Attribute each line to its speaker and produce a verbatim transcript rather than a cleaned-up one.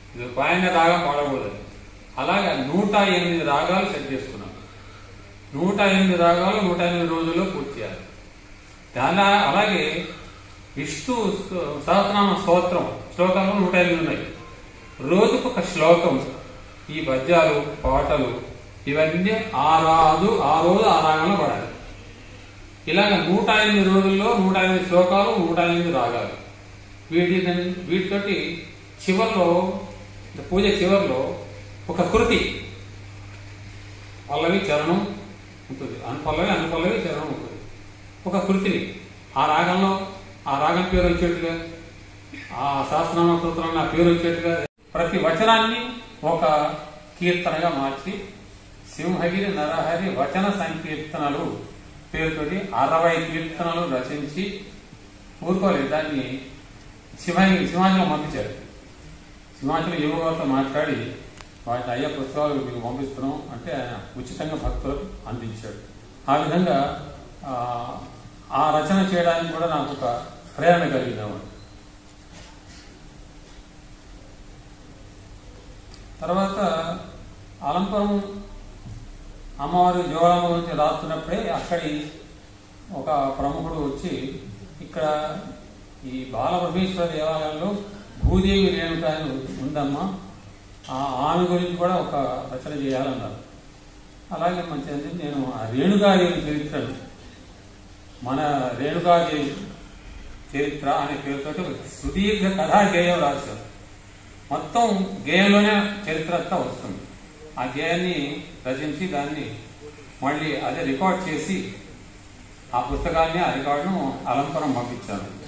Speaker 1: ఇది పైన రాగం పాడకూడదు. అలాగే నూట ఎనిమిది రాగాలు సెట్ చేసుకున్నాం. నూట ఎనిమిది రాగాలు నూట ఎనిమిది రోజుల్లో పూర్తి చేయాలి. దాని అలాగే విష్ణు సహస్రనామ స్తోత్రం శ్లోకాలు నూట ఎనిమిది ఉన్నాయి. రోజుకు ఒక శ్లోకం. ఈ పద్యాలు పాటలు ఇవన్నీ ఆ రాదు ఆ రోజు ఆ రాగంలో పడాలి. ఇలాగ నూట ఎనిమిది రోజుల్లో నూట ఎనిమిది శ్లోకాలు నూట ఎనిమిది రాగాలు. వీటి వీటితోటి చివరిలో పూజ చివరిలో ఒక కృతి పల్లవి చరణం ఉంటుంది. అనుపల్లవి అనుపల్లవి చరణం ఉంటుంది. ఒక కృతిని ఆ రాగంలో ఆ రాగం పేరు వచ్చేట్టుగా ఆ సహస్రనామ సూత్రంలో ఆ పేరు వచ్చేట్టుగా ప్రతి వచనాన్ని ఒక కీర్తనగా మార్చి సింహగిరి నరహరి వచన సంకీర్తనలు పేరుతోటి అరవై కీర్తనలు రచించి ఊరుకోలేదు. దాన్ని సింహగిరి సింహాచలం పంపించారు. సింహాచలం యువగారితో మాట్లాడి వాటి అయ్యే పుస్తకాలు మీకు పంపిస్తున్నాం అంటే ఆయన ఉచితంగా భక్తులకు అందించాడు. ఆ విధంగా ఆ రచన చేయడానికి కూడా నాకు ఒక ప్రేరణ కలిగినవాడు. తర్వాత అలంపురం అమ్మవారి జోడమ్మ గురించి రాస్తున్నప్పుడే అక్కడి ఒక ప్రముఖుడు వచ్చి ఇక్కడ ఈ బాలబ్రహ్మేశ్వర దేవాలయంలో భూదేవి రేణుక అని ఉందమ్మా, ఆమె గురించి కూడా ఒక రచన చేయాలన్నారు. అలాగే మంచిది నేను ఆ రేణుకాదేవి చరిత్రను మన రేణుకాదేవి చరిత్ర అనే పేరుతో సుదీర్ఘ కథా గేయం రాశారు. మొత్తం గేయంలోనే చరిత్ర అంతా వస్తుంది. ఆ గేయాన్ని రచించి దాన్ని మళ్ళీ అదే రికార్డ్ చేసి ఆ పుస్తకాన్ని ఆ రికార్డును అలంపురం పంపించాను.